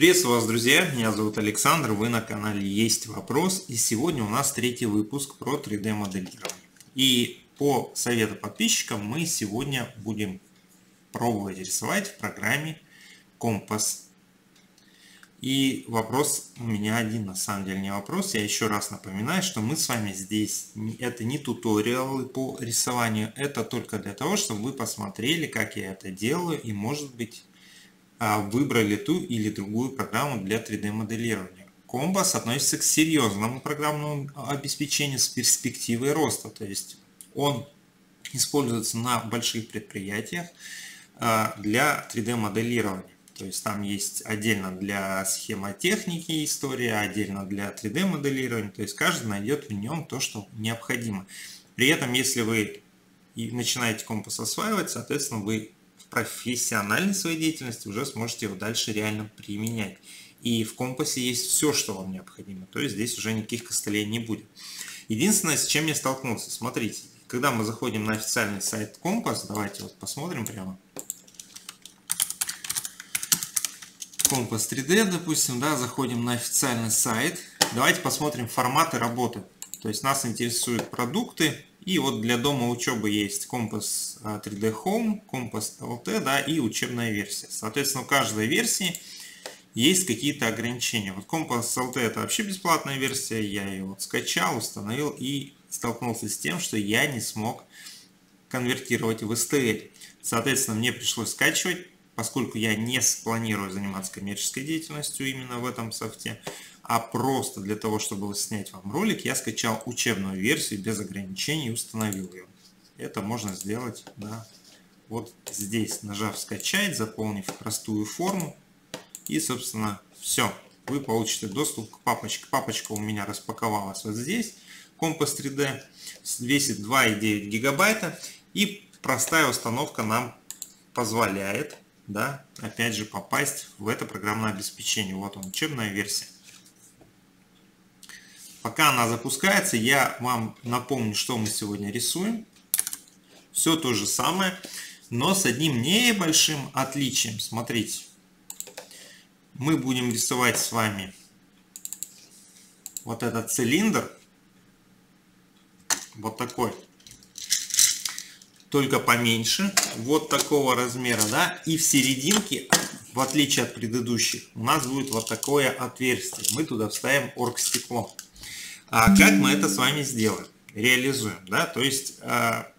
Приветствую вас, друзья! Меня зовут Александр, вы на канале Есть Вопрос, и сегодня у нас третий выпуск про 3D моделирование. И по совету подписчикам мы сегодня будем пробовать рисовать в программе Компас. И вопрос у меня один, на самом деле не вопрос. Я еще раз напоминаю, что мы с вами здесь, это не туториалы по рисованию, это только для того, чтобы вы посмотрели, как я это делаю, и может быть выбрали ту или другую программу для 3D моделирования. Компас относится к серьезному программному обеспечению с перспективой роста, то есть он используется на больших предприятиях для 3D моделирования. То есть там есть отдельно для схемотехники история, отдельно для 3D моделирования, то есть каждый найдет в нем то, что необходимо. При этом, если вы начинаете компас осваивать, соответственно, вы профессиональной своей деятельности уже сможете его дальше реально применять. И в компасе есть все, что вам необходимо. То есть здесь уже никаких костылей не будет. Единственное, с чем я столкнулся, смотрите, когда мы заходим на официальный сайт Компас, давайте вот посмотрим прямо. Компас 3D, допустим, да, заходим на официальный сайт. Давайте посмотрим форматы работы. То есть нас интересуют продукты. И вот для дома учебы есть Компас 3D Home, Компас LT, да, и учебная версия. Соответственно, у каждой версии есть какие-то ограничения. Вот Компас LT это вообще бесплатная версия, я ее вот скачал, установил и столкнулся с тем, что я не смог конвертировать в STL. Соответственно, мне пришлось скачивать, поскольку я не планирую заниматься коммерческой деятельностью именно в этом софте, а просто для того, чтобы снять вам ролик, я скачал учебную версию без ограничений и установил ее. Это можно сделать, да, вот здесь, нажав скачать, заполнив простую форму, и, собственно, все. Вы получите доступ к папочке. Папочка у меня распаковалась вот здесь. Компас 3D весит 2,9 гигабайта, и простая установка нам позволяет, да, опять же, попасть в это программное обеспечение. Вот он, учебная версия. Пока она запускается, я вам напомню, что мы сегодня рисуем. Все то же самое, но с одним небольшим отличием. Смотрите, мы будем рисовать с вами вот этот цилиндр, вот такой, только поменьше, вот такого размера, да, и в серединке, в отличие от предыдущих, у нас будет вот такое отверстие. Мы туда вставим оргстекло. А как мы это с вами сделаем? Реализуем, да? То есть, про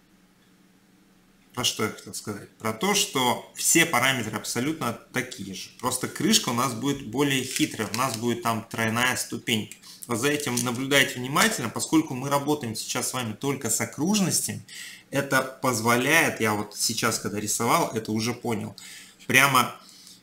что я хотел сказать? Про то, что все параметры абсолютно такие же. Просто крышка у нас будет более хитрая. У нас будет там тройная ступенька. Вот за этим наблюдайте внимательно, поскольку мы работаем сейчас с вами только с окружностями. Это позволяет, я вот сейчас, когда рисовал, это уже понял, прямо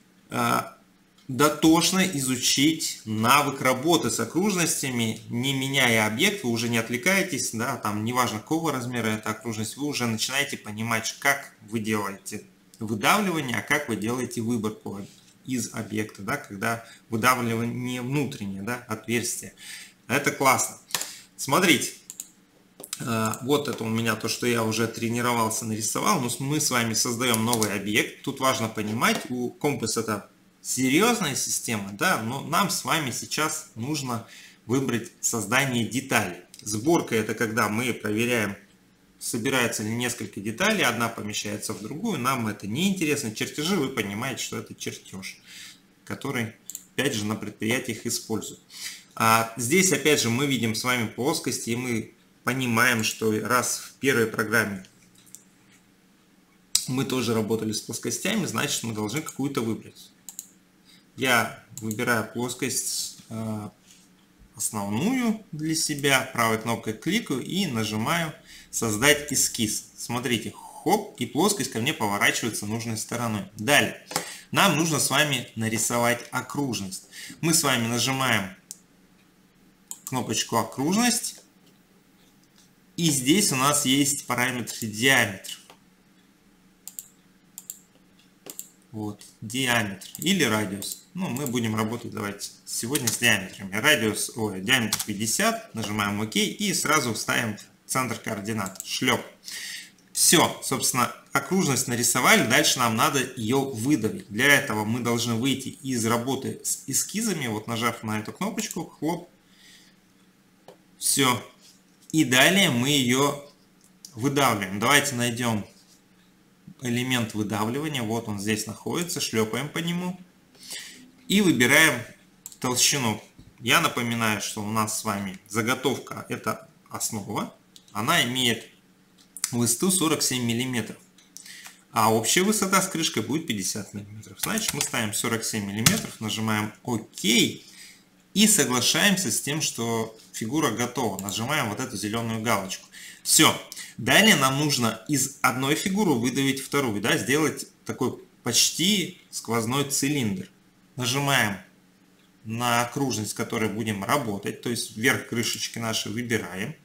дотошно изучить навык работы с окружностями, не меняя объект, вы уже не отвлекаетесь, да, там неважно какого размера эта окружность, вы уже начинаете понимать, как вы делаете выдавливание, а как вы делаете выборку из объекта, да, когда выдавливание внутреннее, да, отверстие. Это классно. Смотрите, вот это у меня то, что я уже тренировался, нарисовал, но мы с вами создаем новый объект. Тут важно понимать, у Компас это серьезная система, да, но нам с вами сейчас нужно выбрать создание деталей. Сборка — это когда мы проверяем, собирается ли несколько деталей, одна помещается в другую, нам это не интересно. Чертежи, вы понимаете, что это чертеж, который, опять же, на предприятиях используют. Здесь, опять же, мы видим с вами плоскости, и мы понимаем, что раз в первой программе мы тоже работали с плоскостями, значит, мы должны какую-то выбрать. Я выбираю плоскость основную для себя, правой кнопкой кликаю и нажимаю «Создать эскиз». Смотрите, хоп, и плоскость ко мне поворачивается нужной стороной. Далее, нам нужно с вами нарисовать окружность. Мы с вами нажимаем кнопочку «Окружность», и здесь у нас есть параметр диаметр. Вот, диаметр или радиус. Ну, мы будем работать, давайте, сегодня с диаметрами. Диаметр 50, нажимаем ОК и сразу вставим центр координат, шлеп. Все, собственно, окружность нарисовали, дальше нам надо ее выдавить. Для этого мы должны выйти из работы с эскизами, вот нажав на эту кнопочку, хлоп, все. И далее мы ее выдавливаем. Давайте найдем элемент выдавливания, вот он здесь находится, шлепаем по нему и выбираем толщину. Я напоминаю, что у нас с вами заготовка — это основа, она имеет высоту 47 мм, а общая высота с крышкой будет 50 мм. Значит, мы ставим 47 мм, нажимаем ОК и соглашаемся с тем, что фигура готова. Нажимаем вот эту зеленую галочку. Все. Далее нам нужно из одной фигуры выдавить вторую, да, сделать такой почти сквозной цилиндр. Нажимаем на окружность, с которой будем работать, то есть вверх крышечки нашей выбираем.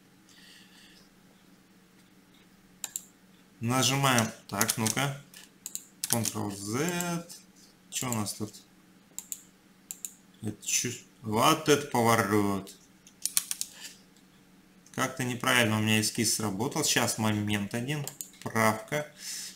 Нажимаем, так, ну-ка, Ctrl-Z, что у нас тут? Вот это поворот. Как-то неправильно у меня эскиз сработал. Сейчас момент один, правка.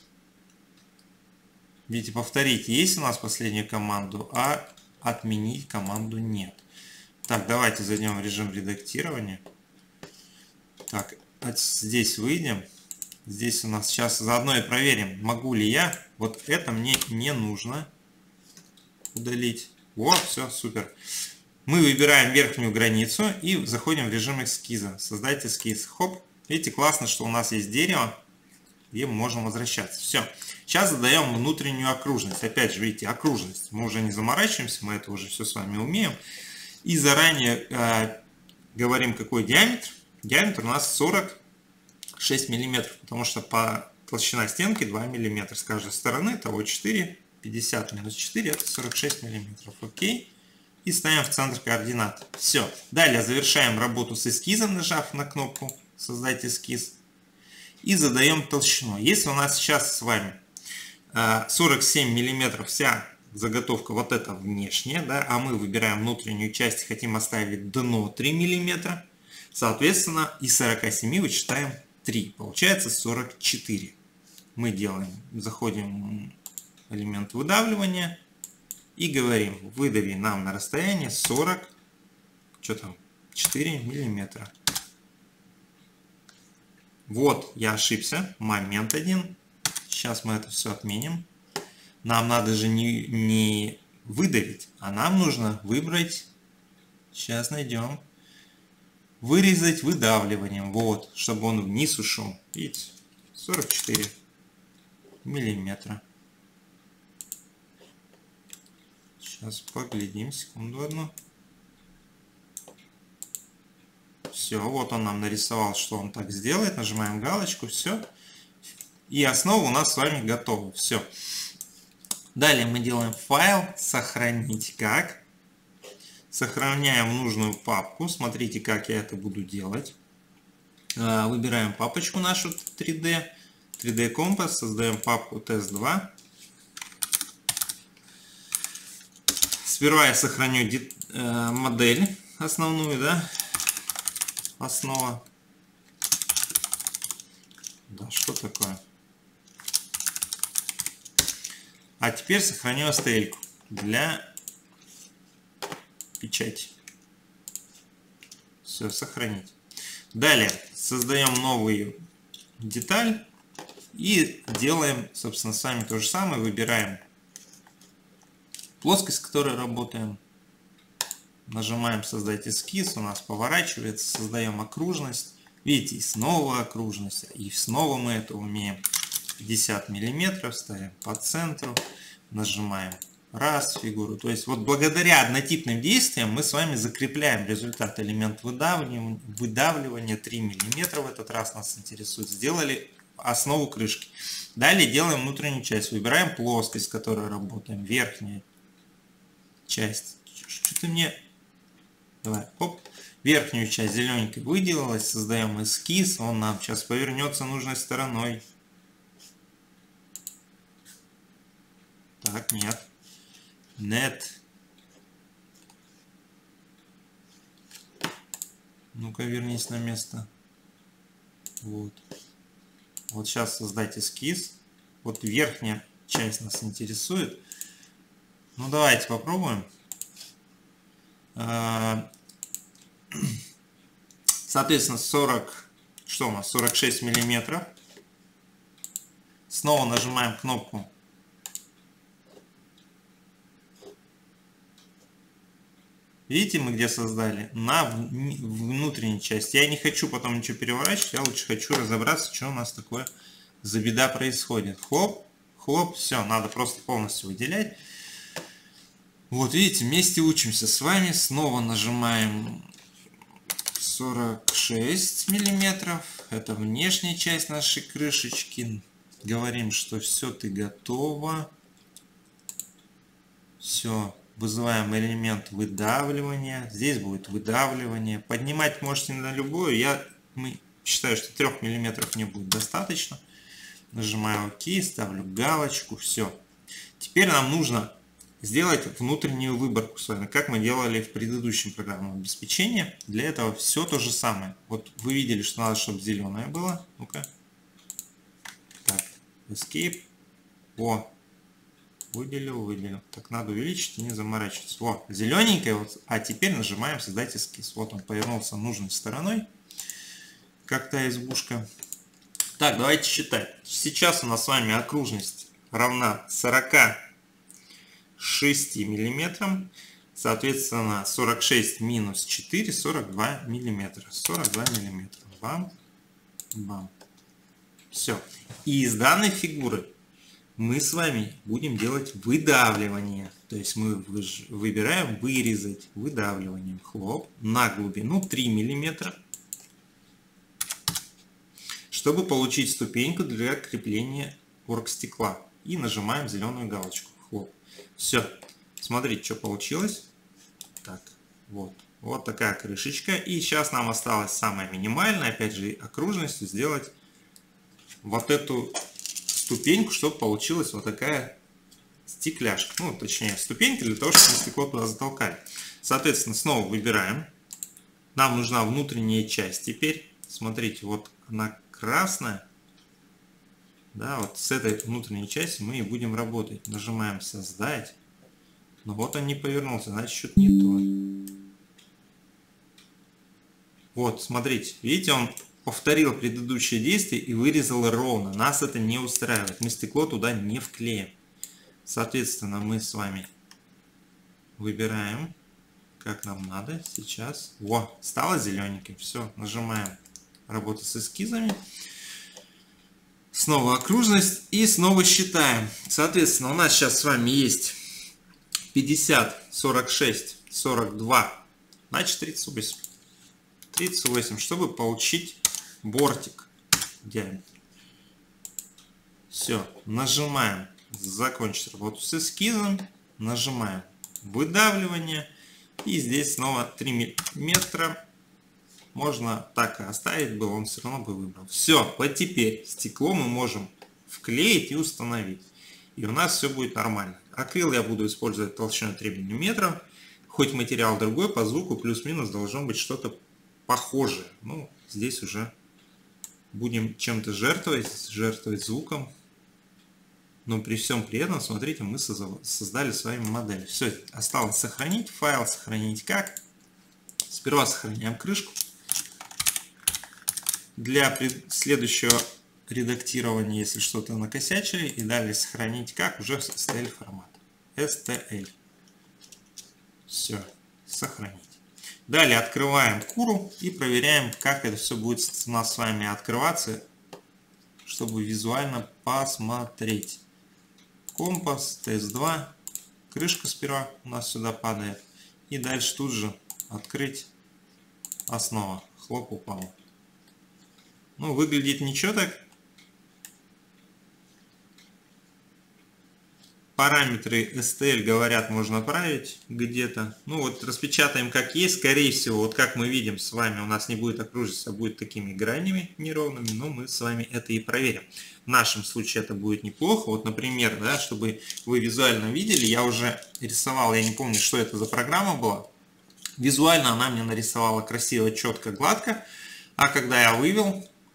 Видите, повторить есть у нас последнюю команду, а отменить команду нет. Так, давайте зайдем в режим редактирования. Так, здесь выйдем. Здесь у нас сейчас заодно и проверим, могу ли я. Вот это мне не нужно удалить. Вот, все, супер. Мы выбираем верхнюю границу и заходим в режим эскиза. Создать эскиз. Хоп. Видите, классно, что у нас есть дерево, где мы можем возвращаться. Все. Сейчас задаем внутреннюю окружность. Опять же, видите, окружность. Мы уже не заморачиваемся, мы это уже все с вами умеем. И заранее говорим, какой диаметр. Диаметр у нас 46 миллиметров, потому что по толщина стенки 2 миллиметра с каждой стороны, того 4, 50 минус 4 это 46 миллиметров. Окей. И ставим в центр координат. Все. Далее завершаем работу с эскизом, нажав на кнопку создать эскиз. И задаем толщину. Если у нас сейчас с вами 47 миллиметров вся заготовка, вот это внешняя, да, а мы выбираем внутреннюю часть и хотим оставить дно 3 миллиметра, соответственно, из 47 вычитаем 3. Получается 44. Мы заходим в элемент выдавливания и говорим, выдави нам на расстояние 4 миллиметра. Вот, я ошибся. Момент один. Сейчас мы это все отменим. Нам надо же не выдавить, а нам нужно выбрать. Сейчас найдем. Вырезать выдавливанием. Вот, чтобы он вниз ушел. Видите, 44 миллиметра. Сейчас поглядим, секунду одну. Все, вот он нам нарисовал, что он так сделает. Нажимаем галочку, все. И основа у нас с вами готова. Все. Далее мы делаем файл, сохранить как. Сохраняем нужную папку. Смотрите, как я это буду делать. Выбираем папочку нашу 3D. 3D компас. Создаем папку test2. Сперва я сохраню модель основную, да, основа. Да, что такое? А теперь сохраню STL для печати. Все, сохранить. Далее создаем новую деталь и делаем, собственно, с вами то же самое. Выбираем плоскость, с которой работаем. Нажимаем создать эскиз, у нас поворачивается, создаем окружность. Видите, и снова окружность, и снова мы это умеем. 50 миллиметров ставим по центру, нажимаем раз фигуру. То есть вот благодаря однотипным действиям мы с вами закрепляем результат. Элемент выдавливания 3 миллиметра в этот раз нас интересует. Сделали основу крышки. Далее делаем внутреннюю часть. Выбираем плоскость, с которой работаем. Верхняя часть. Что-то мне... Давай, оп. Верхнюю часть зелененькой выделилась. Создаем эскиз. Он нам сейчас повернется нужной стороной. Так, нет. Нет. Ну-ка, вернись на место. Вот. Вот сейчас создать эскиз. Вот верхняя часть нас интересует. Ну давайте попробуем. Соответственно, 46 миллиметров. Снова нажимаем кнопку. Видите, мы где создали? На внутренней части. Я не хочу потом ничего переворачивать, я лучше хочу разобраться, что у нас такое за беда происходит. Хлоп, хлоп, все, надо просто полностью выделять. Вот видите, вместе учимся с вами. Снова нажимаем 46 миллиметров. Это внешняя часть нашей крышечки. Говорим, что все, ты готова. Все. Вызываем элемент выдавливания. Здесь будет выдавливание. Поднимать можете на любую. Я считаю, что 3 мм мне будет достаточно. Нажимаю ОК, ставлю галочку. Все. Теперь нам нужно сделать внутреннюю выборку с вами, как мы делали в предыдущем программном обеспечении. Для этого все то же самое. Вот вы видели, что надо, чтобы зеленое было. Ну-ка. Так, Escape. О. Выделил. Так, надо увеличить и не заморачиваться. Вот, зелененькая. Вот, а теперь нажимаем создать эскиз. Вот он повернулся нужной стороной, как та избушка. Так, давайте считать. Сейчас у нас с вами окружность равна 46 миллиметрам. Соответственно, 46 минус 4, 42 миллиметра. 42 миллиметра. Бам, бам. Все. И из данной фигуры мы с вами будем делать выдавливание. То есть мы выбираем вырезать выдавливанием. Хлоп. На глубину 3 мм. Чтобы получить ступеньку для крепления оргстекла. И нажимаем зеленую галочку. Хлоп. Все. Смотрите, что получилось. Так. Вот. Вот такая крышечка. И сейчас нам осталось самое минимальное. Опять же, окружностью сделать вот эту ступеньку, чтобы получилась вот такая стекляшка. Ну, точнее, ступенька для того, чтобы мы стекло туда затолкали. Соответственно, снова выбираем. Нам нужна внутренняя часть теперь. Смотрите, вот она красная. Да, вот с этой внутренней частью мы и будем работать. Нажимаем создать. Но вот он не повернулся, значит, что-то не то. Вот, смотрите, видите, он повторил предыдущее действие и вырезал ровно. Нас это не устраивает. Мы стекло туда не вклеим. Соответственно, мы с вами выбираем, как нам надо. Сейчас. Во, стало зелененьким. Все, нажимаем работа с эскизами. Снова окружность и снова считаем. Соответственно, у нас сейчас с вами есть 50, 46, 42, значит 38. 38, чтобы получить бортик диаметр. Все, нажимаем закончить работу с эскизом, нажимаем выдавливание и здесь снова 3 миллиметра. Можно так и оставить было, он все равно бы выбрал. Все, вот теперь стекло мы можем вклеить и установить. И у нас все будет нормально. Акрил я буду использовать толщиной 3 мм. Хоть материал другой, по звуку плюс-минус должно быть что-то похожее. Ну, здесь уже будем чем-то жертвовать звуком. Но при всем при этом, смотрите, мы создали с вами модель. Все, осталось сохранить файл, сохранить как. Сперва сохраняем крышку. Для следующего редактирования, если что-то накосячили, и далее сохранить как уже в STL формат. STL. Все, сохранить. Далее открываем Куру и проверяем, как это все будет у нас с вами открываться, чтобы визуально посмотреть. Компас, TS2, крышка сперва у нас сюда падает. И дальше тут же открыть основа. Хлоп, упала. Ну, выглядит ничего так. Параметры STL, говорят, можно править где-то. Ну вот распечатаем как есть. Скорее всего, вот как мы видим с вами, у нас не будет окружиться, а будет такими гранями неровными. Но мы с вами это и проверим. В нашем случае это будет неплохо. Вот, например, да, чтобы вы визуально видели, я уже рисовал, я не помню, что это за программа была. Визуально она мне нарисовала красиво, четко, гладко. А когда я вывел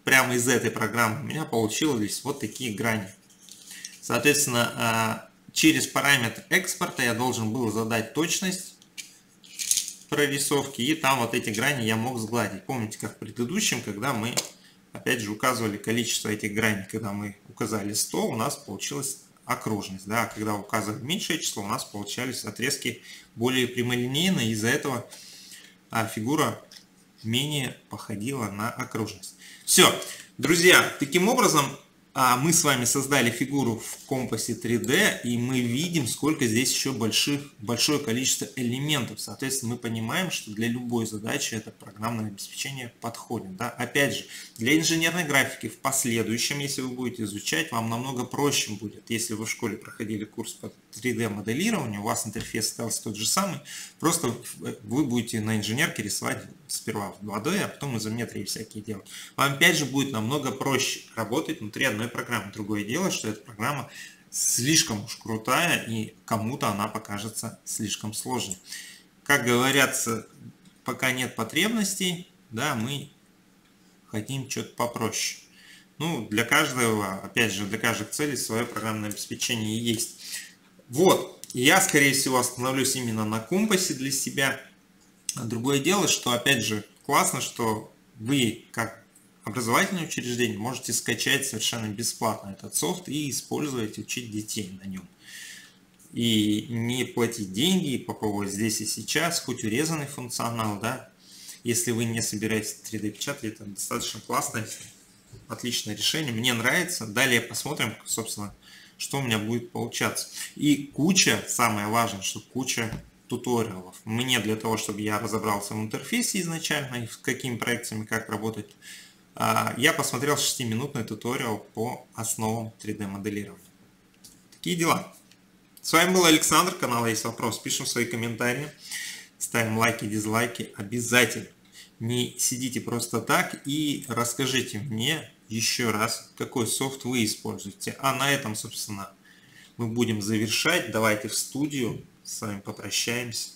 прямо из этой программы у меня получились вот такие грани. Соответственно, через параметр экспорта я должен был задать точность прорисовки, и там вот эти грани я мог сгладить. Помните, как в предыдущем, когда мы опять же указывали количество этих граней, когда мы указали 100, у нас получилась окружность, да, а когда указывали меньшее число, у нас получались отрезки более прямолинейные, из-за этого фигура менее походила на окружность. Все, друзья, таким образом мы с вами создали фигуру в компасе 3D, и мы видим, сколько здесь еще большое количество элементов. Соответственно, мы понимаем, что для любой задачи это программное обеспечение подходит. Да? Опять же, для инженерной графики в последующем, если вы будете изучать, вам намного проще будет. Если вы в школе проходили курс по 3D моделированию, у вас интерфейс остался тот же самый, просто вы будете на инженерке рисовать сперва в 2D, а потом изометрии всякие делать. Вам опять же будет намного проще работать внутри одной программы. Другое дело, что эта программа слишком уж крутая, и кому-то она покажется слишком сложной. Как говорится, пока нет потребностей, да, мы хотим что-то попроще. Ну, для каждого, опять же, для каждой цели свое программное обеспечение есть. Вот, я, скорее всего, остановлюсь именно на компасе для себя. Другое дело, что, опять же, классно, что вы, как образовательное учреждение, можете скачать совершенно бесплатно этот софт и использовать, учить детей на нем. И не платить деньги, и попробовать здесь и сейчас, хоть урезанный функционал, да. Если вы не собираетесь 3D печатать, это достаточно классное, отличное решение. Мне нравится. Далее посмотрим, собственно, что у меня будет получаться. И куча, самое важное, что куча туториалов. Мне для того, чтобы я разобрался в интерфейсе изначально и с какими проекциями, как работать, я посмотрел 6-минутный туториал по основам 3D моделирования. Такие дела. С вами был Александр, канал Есть Вопрос. Пишем свои комментарии, ставим лайки, дизлайки. Обязательно не сидите просто так и расскажите мне еще раз, какой софт вы используете. А на этом, собственно, мы будем завершать. Давайте в студию с вами попрощаемся.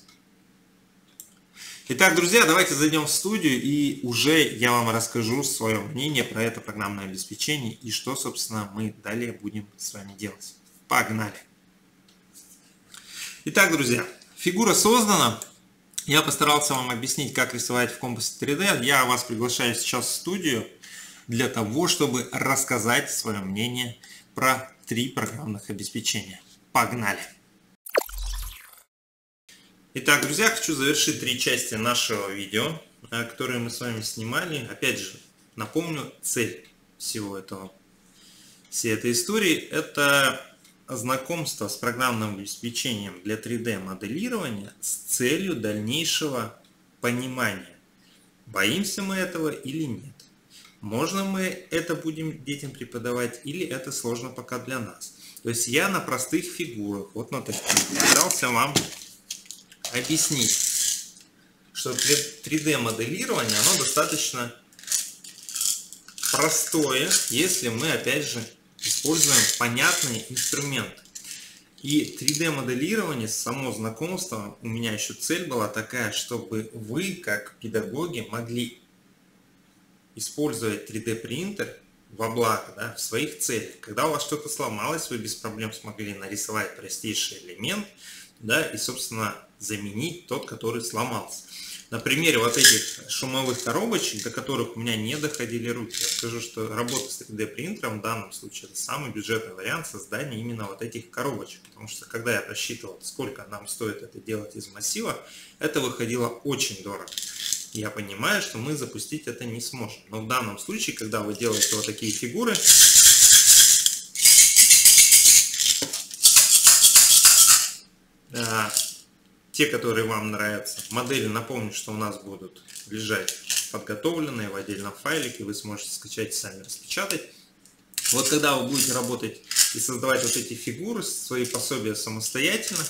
Итак, друзья, давайте зайдем в студию, и уже я вам расскажу свое мнение про это программное обеспечение и что, собственно, мы далее будем с вами делать. Погнали! Итак, друзья, фигура создана. Я постарался вам объяснить, как рисовать в компасе 3D. Я вас приглашаю сейчас в студию для того, чтобы рассказать свое мнение про 3 программных обеспечения. Погнали! Итак, друзья, хочу завершить 3 части нашего видео, которые мы с вами снимали. Опять же, напомню, цель всей этой истории – это знакомство с программным обеспечением для 3D моделирования с целью дальнейшего понимания, боимся мы этого или нет. Можно мы это будем детям преподавать или это сложно пока для нас. То есть я на простых фигурах, вот на таких, пытался вам объяснить, что 3D моделирование, оно достаточно простое, если мы, опять же, используем понятные инструменты. И 3D моделирование, само знакомство, у меня еще цель была такая, чтобы вы, как педагоги, могли использовать 3D принтер во благо, да, в своих целях. Когда у вас что-то сломалось, вы без проблем смогли нарисовать простейший элемент, да, и, собственно, заменить тот, который сломался. На примере вот этих шумовых коробочек, до которых у меня не доходили руки, я скажу, что работа с 3D принтером в данном случае это самый бюджетный вариант создания именно вот этих коробочек. Потому что когда я просчитывал, сколько нам стоит это делать из массива, это выходило очень дорого. Я понимаю, что мы запустить это не сможем. Но в данном случае, когда вы делаете вот такие фигуры, те, которые вам нравятся. Модели, напомню, что у нас будут лежать подготовленные в отдельном файлике, вы сможете скачать и сами распечатать. Вот когда вы будете работать и создавать вот эти фигуры, свои пособия самостоятельно,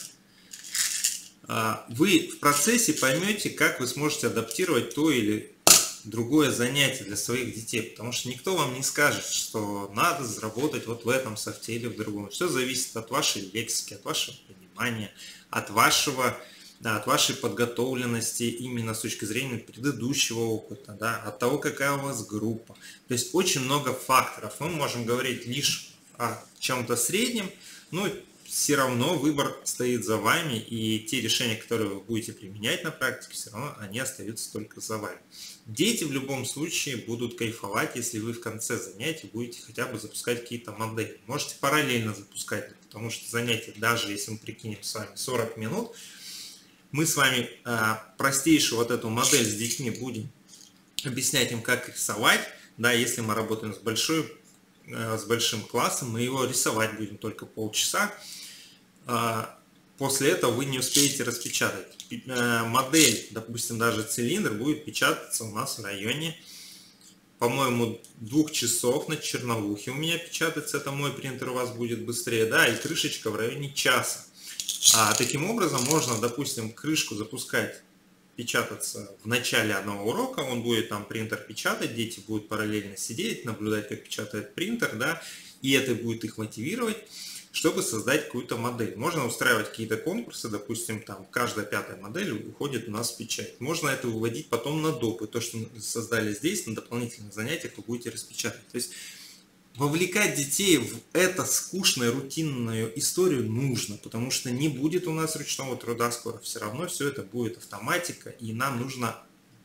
вы в процессе поймете, как вы сможете адаптировать то или другое занятие для своих детей, потому что никто вам не скажет, что надо заработать вот в этом софте или в другом. Все зависит от вашей лексики, от вашего понимания, от вашего да, от вашей подготовленности именно с точки зрения предыдущего опыта, да, от того, какая у вас группа. То есть очень много факторов. Мы можем говорить лишь о чем-то среднем, но все равно выбор стоит за вами, и те решения, которые вы будете применять на практике, все равно они остаются только за вами. Дети в любом случае будут кайфовать, если вы в конце занятий будете хотя бы запускать какие-то модели. Можете параллельно запускать, потому что занятия, даже если мы прикинем с вами 40 минут, мы с вами простейшую вот эту модель с детьми будем объяснять им, как рисовать. Да, если мы работаем с большим классом, мы его рисовать будем только полчаса. После этого вы не успеете распечатать. Модель, допустим, даже цилиндр будет печататься у нас в районе, по-моему, 2 часов на черновухе у меня печатается. Это мой принтер, у вас будет быстрее. Да, и крышечка в районе часа. Таким образом, можно, допустим, крышку запускать, печататься в начале одного урока, он будет там принтер печатать, дети будут параллельно сидеть, наблюдать, как печатает принтер, да, и это будет их мотивировать, чтобы создать какую-то модель. Можно устраивать какие-то конкурсы, допустим, там каждая 5-я модель уходит у нас в печать. Можно это выводить потом на доп. И то, что мы создали здесь, на дополнительных занятиях вы будете распечатать. То есть вовлекать детей в это скучную, рутинную историю нужно, потому что не будет у нас ручного труда скоро, все равно все это будет автоматика, и нам нужно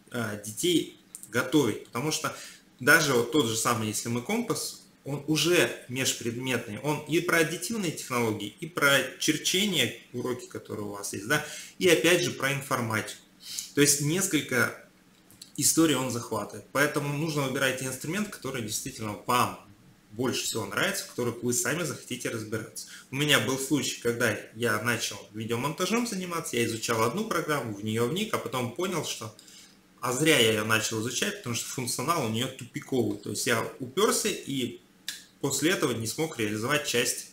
детей готовить, потому что даже вот тот же самый, если мы компас, он уже межпредметный, он и про аддитивные технологии, и про черчение, уроки, которые у вас есть, да, и опять же про информатику. То есть несколько историй он захватывает, поэтому нужно выбирать те инструменты, которые действительно вам больше всего нравится, в которых вы сами захотите разбираться. У меня был случай, когда я начал видеомонтажом заниматься, я изучал одну программу, в нее вник, а потом понял, что зря я ее начал изучать, потому что функционал у нее тупиковый. То есть я уперся и после этого не смог реализовать часть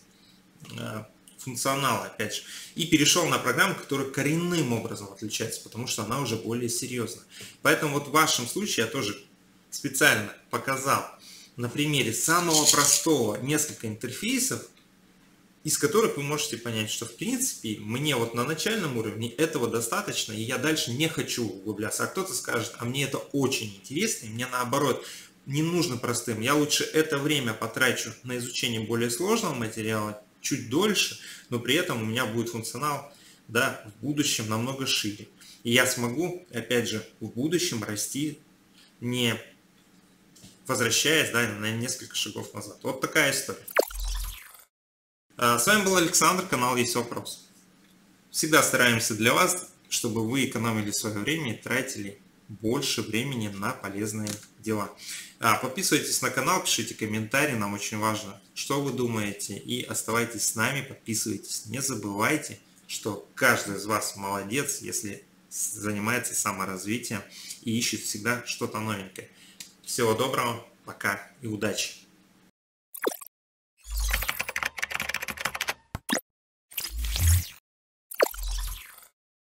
функционала, опять же. И перешел на программу, которая коренным образом отличается, потому что она уже более серьезная. Поэтому вот в вашем случае я тоже специально показал на примере самого простого несколько интерфейсов, из которых вы можете понять, что в принципе мне вот на начальном уровне этого достаточно, и я дальше не хочу углубляться. А кто-то скажет, а мне это очень интересно, и мне наоборот не нужно простым, я лучше это время потрачу на изучение более сложного материала, чуть дольше, но при этом у меня будет функционал, да, в будущем намного шире. И я смогу, опять же, в будущем расти, не возвращаясь, да, на несколько шагов назад. Вот такая история. С вами был Александр, канал Есть Вопрос. Всегда стараемся для вас, чтобы вы экономили свое время и тратили больше времени на полезные дела. Подписывайтесь на канал, пишите комментарии, нам очень важно, что вы думаете, и оставайтесь с нами, подписывайтесь. Не забывайте, что каждый из вас молодец, если занимается саморазвитием и ищет всегда что-то новенькое. Всего доброго, пока и удачи!